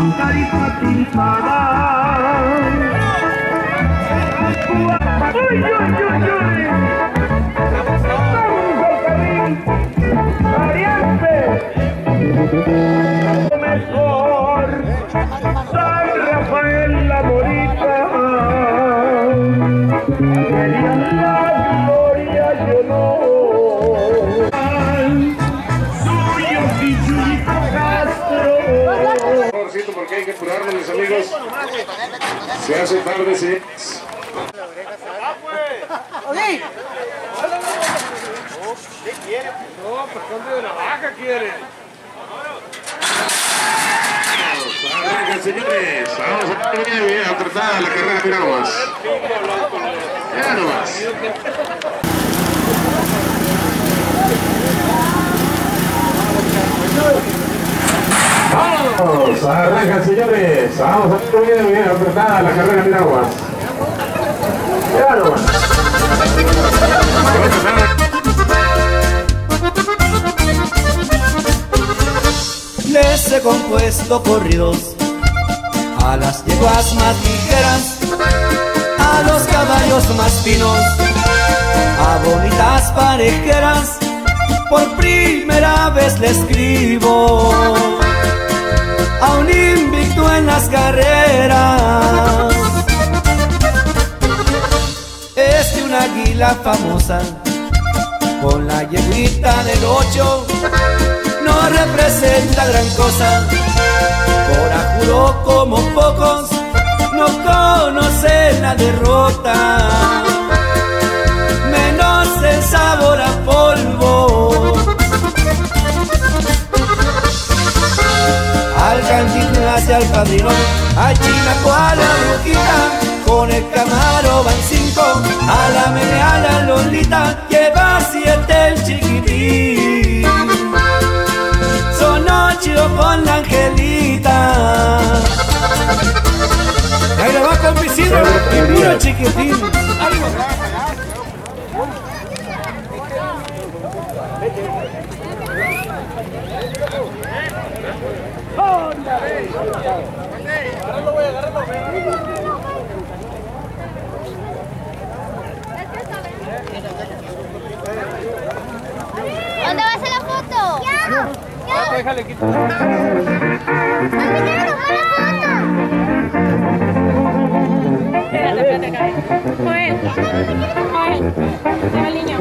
tarifa pintada. ¡Uy, uy, uy, uy! ¡Vamos al carril! ¡Variante! ¡Lo mejor! ¡San Rafael la Morita! ¡Querían la gloria, yo no! Porque hay que apurarnos, mis amigos. Se hace tarde, sí. ¿Qué quiere? No, pues cambio de navaja quiere. Arranca, señores. Vamos a terminar bien apretada la carrera, mira nomás. Mira nomás. Vamos, arranca, señores. Vamos a terminar bien apretada la carrera, mira nomás. Mira nomás. Les he compuesto corridos a las yeguas más ligeras, a los caballos más finos, a bonitas parejeras. Por primera vez le escribo a un invicto en las carreras. Es que una águila famosa con la yeguita del 8 no representa gran cosa. Corajudo como pocos no conocen la derrota, menos el sabor a polvo. Al Cantinflas y al Padrino, a Chinaco, a la Brujita, con el Camaro van 5, a la Mene, a la Lolita, lleva 7 el Chiquitín. Son 8 con la Angelita. Ahí le va con Pisidro y puro Chiquitín. ¿Dónde va a hacer la foto? ¡Ya! ¡Ya! Déjale quitar. ¡Mami, ya no fue la foto! Espérate, espérate, acá. Joel. Joel. Lleva el niño.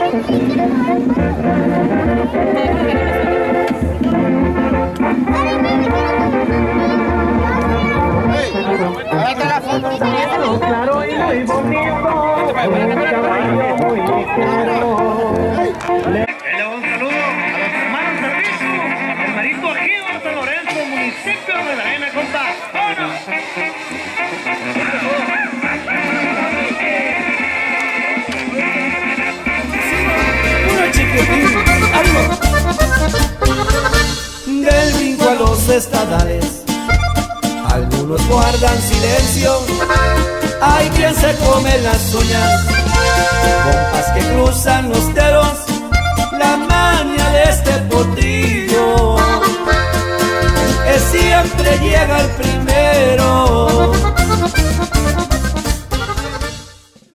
Ahí está la foto. Claro y muy bonito. Un saludo a los hermanos Servicio, el Marito Ejido, San Lorenzo, municipio de La Arena, compa. ¡Vámonos! Puro Chiquitín. Del brinco a los estadales, algunos guardan silencio. Hay quien se come las uñas, compas que cruzan los dedos, la maña de este potrillo es siempre llega el primero.